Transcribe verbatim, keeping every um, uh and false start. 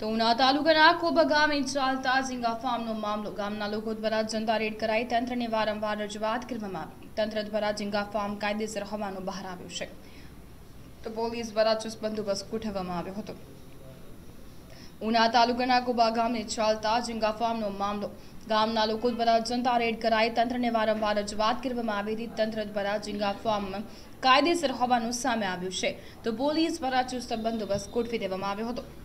તો ઉના તાલુકાના કોબા ગામે ચાલતા ઝીંગાફાર્મનો મામલો. ગામના લોકો દ્વારા જનતા રેડ કરાઈ તંત્રને વારંવાર રજૂઆત કરવામાં આવી. તંત્ર દ્વારા ઝીંગાફાર્મ કાયદેસર હોવાનું બહાર આવ્યું છે, તો પોલીસ દ્વારા ચુસ્ત બંદોબસ્ત ગોઠવવામાં આવ્યો હતો. ઉના તાલુકાના કોબા ગામે ચાલતા ઝીંગાફાર્મનો મામલો. ગામના લોકો દ્વારા જનતા રેડ કરાઈ તંત્રને વારંવાર રજૂઆત કરવામાં આવી હતી. તંત્ર દ્વારા ઝીંગાફાર્મ કાયદેસર હોવાનું સામે આવ્યું છે, તો પોલીસ દ્વારા ચુસ્ત બંદોબસ્ત ગોઠવી દેવામાં આવ્યો હતો.